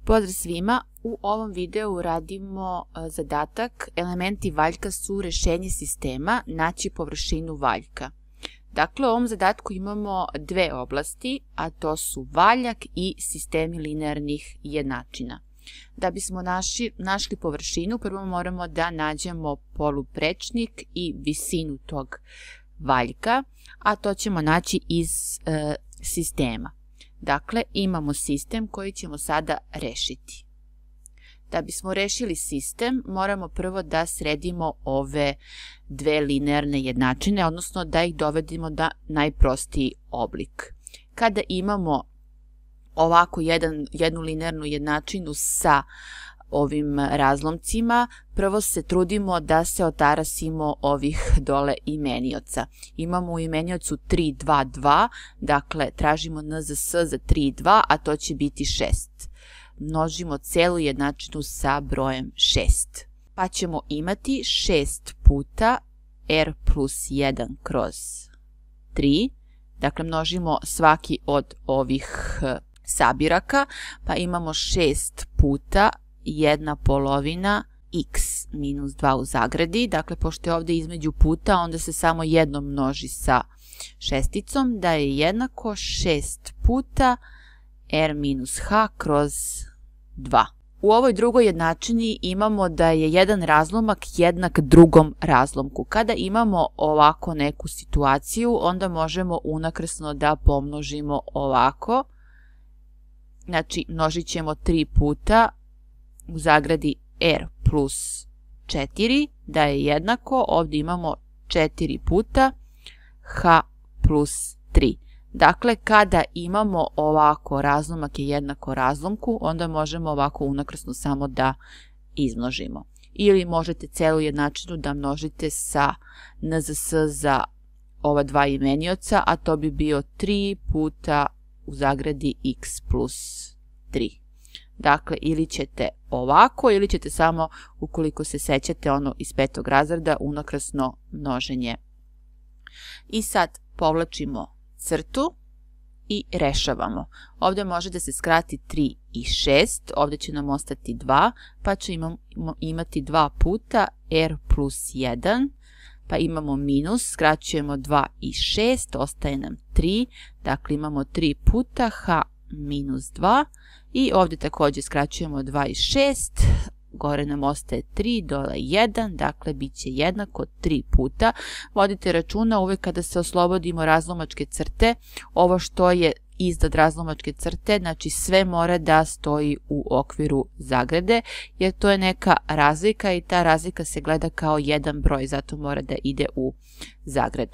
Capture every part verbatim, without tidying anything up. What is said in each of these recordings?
Pozdrav svima! U ovom videu radimo zadatak elementi valjka su rešenje sistema, naći površinu valjka. Dakle, u ovom zadatku imamo dve oblasti, a to su valjak i sistemi linearnih jednačina. Da bismo naši, našli površinu, prvo moramo da nađemo poluprečnik i visinu tog valjka, a to ćemo naći iz e, sistema. Dakle, imamo sistem koji ćemo sada rešiti. Da bismo rešili sistem, moramo prvo da sredimo ove dve linearne jednačine, odnosno da ih dovedemo na najprostiji oblik. Kada imamo ovako jedan, jednu linearnu jednačinu sa ovim razlomcima, prvo se trudimo da se otarasimo ovih dole imenioca. Imamo u imeniocu tri, dva, dva, dakle tražimo N Z S za tri i dva, a to će biti šest. Množimo celu jednačinu sa brojem šest. Pa ćemo imati šest puta R plus jedan kroz tri, dakle množimo svaki od ovih sabiraka, pa imamo šest puta jedna polovina x minus dva u zagradi, dakle pošto je ovdje između puta, onda se samo jedno množi sa šesticom, da je jednako šest puta r minus h kroz dva. U ovoj drugoj jednačini imamo da je jedan razlomak jednak drugom razlomku. Kada imamo ovako neku situaciju, onda možemo unakrsno da pomnožimo ovako. Znači, množit ćemo tri puta u zagradi r plus četiri, da je jednako, ovdje imamo četiri puta h plus tri. Dakle, kada imamo ovako razlomak je jednako razlomku, onda možemo ovako unakrsno samo da izmnožimo. Ili možete celu jednačinu da množite sa N Z S za ova dva imenioca, a to bi bio tri puta u zagradi x plus tri. Dakle, ili ćete ovako, ili ćete samo, ukoliko se sećate ono iz petog razreda, unakrsno množenje. I sad povlačimo crtu i rešavamo. Ovdje može da se skrati tri i šest, ovdje će nam ostati dva, pa ćemo imati dva puta r plus jedan, pa imamo minus, skraćujemo dva i šest, ostaje nam tri, dakle imamo tri puta h minus dva i ovdje također skraćujemo dva i šest, gore nam ostaje tri, dole jedan, dakle bit će jednako tri puta. Vodite računa uvijek kada se oslobodimo razlomačke crte, ovo što je iznad razlomačke crte, znači sve mora da stoji u okviru zagrade, jer to je neka razlika i ta razlika se gleda kao jedan broj, zato mora da ide u zagradu.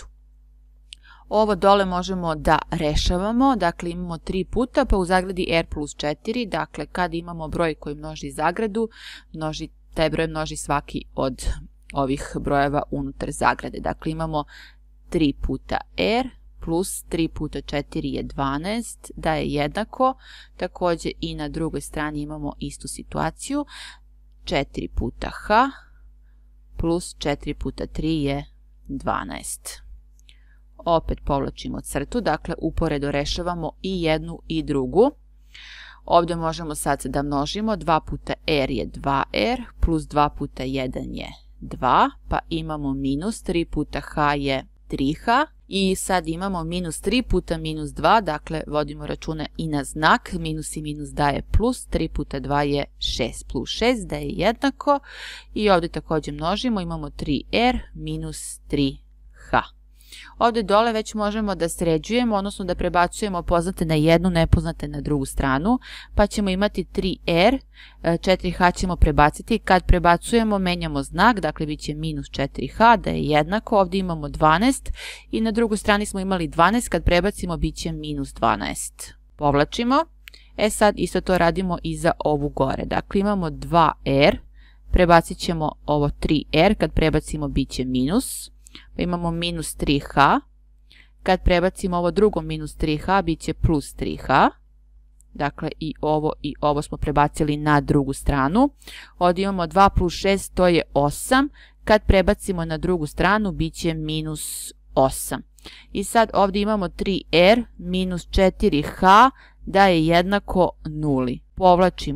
Ovo dole možemo da rešavamo, dakle imamo tri puta, pa u zagradi r plus četiri, dakle kad imamo broj koji množi zagradu, množi, taj broj množi svaki od ovih brojeva unutar zagrade. Dakle imamo tri puta r plus tri puta četiri je dvanaest, da je jednako, također i na drugoj strani imamo istu situaciju, četiri puta h plus četiri puta tri je dvanaest. Opet povlačimo crtu, dakle uporedo rešavamo i jednu i drugu. Ovdje možemo sad da množimo, dva puta r je dva r, plus dva puta jedan je dva, pa imamo minus, tri puta h je tri h, i sad imamo minus tri puta minus dva, dakle vodimo računa i na znak, minus i minus daje plus, tri puta dva je šest, plus šest da je jednako, i ovdje također množimo, imamo tri r minus tri h. Ovdje dole već možemo da sređujemo, odnosno da prebacujemo poznate na jednu, nepoznate na drugu stranu, pa ćemo imati tri r, četiri h ćemo prebaciti, kad prebacujemo menjamo znak, dakle bit će minus četiri h, da je jednako, ovdje imamo dvanaest i na drugoj strani smo imali dvanaest, kad prebacimo bit će minus dvanaest. Povlačimo, e sad isto to radimo i za ovu gore, dakle imamo dva r, prebacit ćemo ovo tri r, kad prebacimo bit će minus, pa imamo minus tri h, kad prebacimo ovo drugo minus tri h, bit će plus tri h, dakle i ovo i ovo smo prebacili na drugu stranu, ovdje imamo dva plus šest, to je osam, kad prebacimo na drugu stranu, bit će minus osam. I sad ovdje imamo tri r minus četiri h, da je jednako nuli. Povlačimo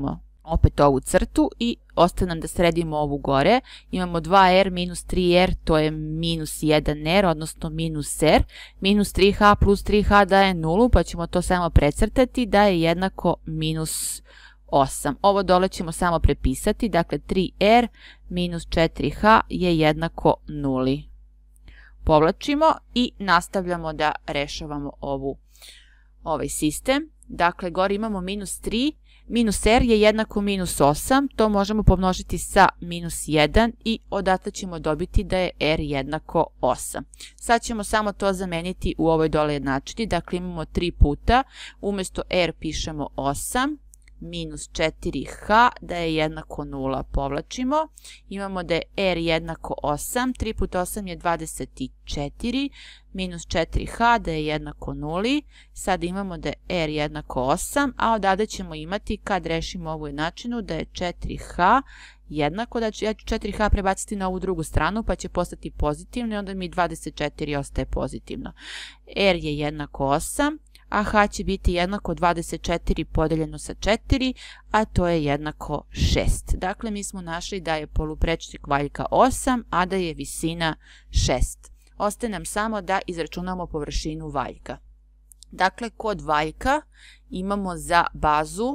opet ovu crtu i ostaje nam da sredimo ovu gore. Imamo dva er minus tri er, to je minus jedan er, odnosno minus er. Minus tri ha plus tri ha daje nulu, pa ćemo to samo precrtati da je jednako minus osam. Ovo dole ćemo samo prepisati, dakle tri er minus četiri ha je jednako nuli. Povlačimo i nastavljamo da rešavamo ovu, ovaj sistem. Dakle, gore imamo minus tri, minus er je jednako minus osam, to možemo pomnožiti sa minus jedan i odatle ćemo dobiti da je er jednako osam. Sad ćemo samo to zameniti u ovoj dole jednačini, dakle imamo tri puta, umjesto er pišemo osam, minus četiri ha da je jednako nula, povlačimo. Imamo da je er jednako osam, tri puta osam je dvadeset četiri, minus četiri ha da je jednako nuli. Sad imamo da je er jednako osam, a odavde ćemo imati, kad rešimo ovu jednačinu, da je četiri ha jednako, da ću, ja ću četiri ha prebaciti na ovu drugu stranu, pa će postati pozitivno i onda mi dvadeset četiri ostaje pozitivno. Er je jednako osam, a ha će biti jednako dvadeset četiri podeljeno sa četiri, a to je jednako šest. Dakle, mi smo našli da je poluprečnik valjka osam, a da je visina šest. Ostaje nam samo da izračunamo površinu valjka. Dakle, kod valjka imamo za bazu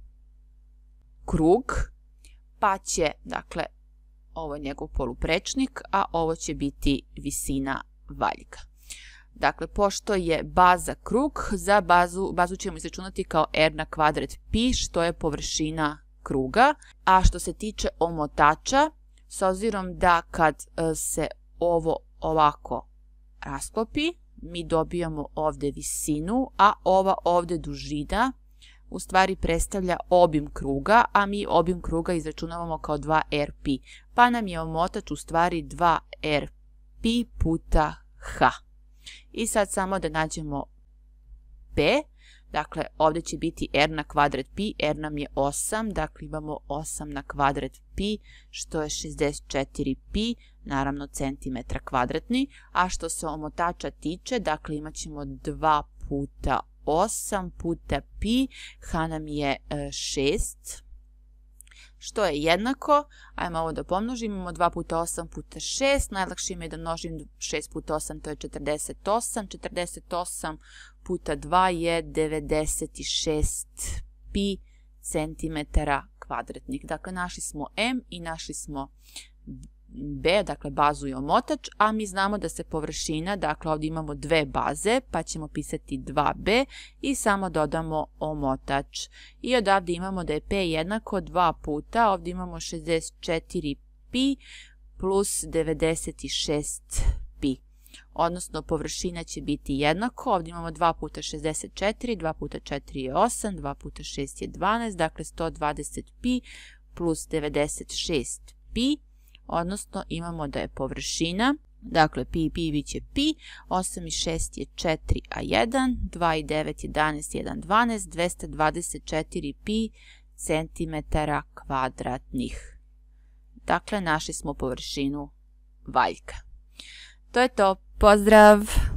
krug, pa će, dakle, ovo je njegov poluprečnik, a ovo će biti visina valjka. Dakle, pošto je baza krug, za bazu, bazu ćemo izračunati kao r na kvadrat pi, što je površina kruga. A što se tiče omotača, s obzirom da kad se ovo ovako rasklopi, mi dobijamo ovde visinu, a ova ovde dužina u stvari predstavlja obim kruga, a mi obim kruga izračunavamo kao dva er pi. Pa nam je omotač u stvari dva er pi puta h. I sad samo da nađemo p, dakle ovdje će biti r na kvadrat pi, r nam je osam, dakle imamo osam na kvadrat pi, što je šezdeset četiri pi, naravno centimetra kvadratni, a što se omotača tiče, dakle imat ćemo dva puta osam puta pi, h nam je šest, što je jednako, ajmo ovo da pomnožimo, imamo dva puta osam puta šest, najlakše mi je da množim šest puta osam, to je četrdeset osam, četrdeset osam puta dva je devedeset šest pi centimetara kvadratnih. Dakle, našli smo m i našli smo b, dakle bazu i omotač, a mi znamo da se površina, dakle ovdje imamo dve baze, pa ćemo pisati dva be i samo dodamo omotač. I odavde imamo da je p jednako dva puta, ovdje imamo šezdeset četiri pi plus devedeset šest pi. Odnosno, površina će biti jednako, ovdje imamo dva puta šezdeset četiri, dva puta četiri je osam, dva puta šest je dvanaest, dakle sto dvadeset pi plus devedeset šest pi. Odnosno, imamo da je površina, dakle, pi, pi bit će pi, osam i šest je četiri, a jedan, dva i devet, jedanaest, jedan, dvanaest, dvesta dvadeset četiri pi centimetara kvadratnih. Dakle, našli smo površinu valjka. To je to. Pozdrav!